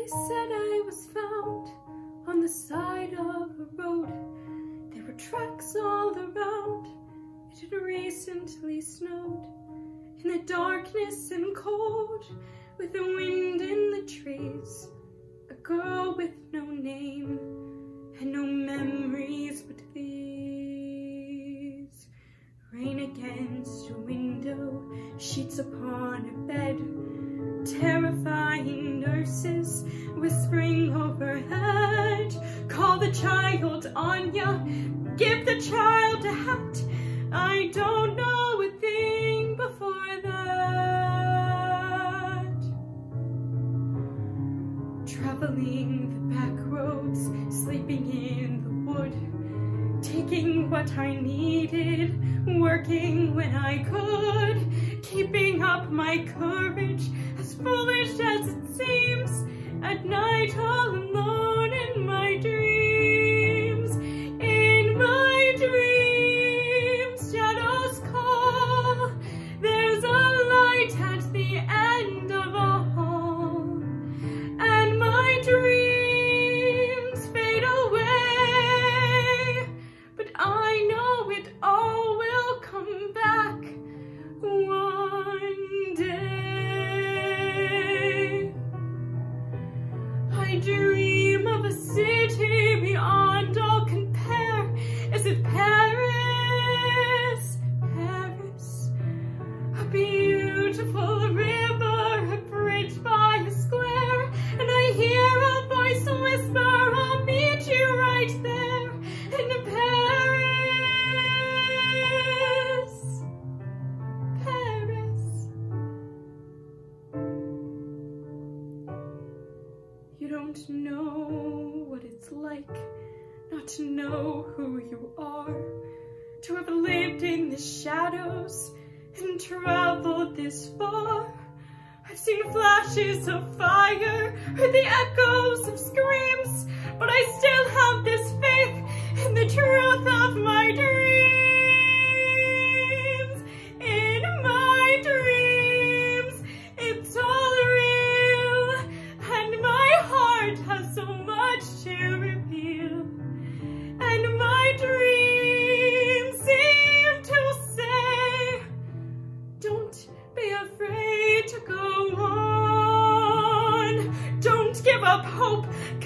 said I was found on the side of a road. There were tracks all around. It had recently snowed. In the darkness and cold, with the wind in the trees, a girl with no name and no memories but these. Rain against a window, sheets upon a bed, terrifying nurses whispering overhead. Call the child Anya, give the child a hat. I don't know a thing before that. Traveling the back roads, sleeping in the wood, taking what I needed, working when I could, keeping up my courage, as foolish as it seems, at night all alone in my dreams. In my dreams, shadows call, there's a light at the end of a hall, and my dreams fade away, but I know it all will come back one day. I dream of a city beyond all compare. Is it Paris? Paris. A beautiful river, a bridge by a square, and I hear a voice whisper, I'll meet you right there in Paris. Paris. You don't know what it's like not to know who you are, to have lived in the shadows and traveled this far. I've seen flashes of fire, heard the echoes of screams, but I still have this faith in the truth of my dreams. In my dreams, it's all real, and my heart has so much to reveal. And my dreams seem to say, don't be afraid to go on. Don't give up hope,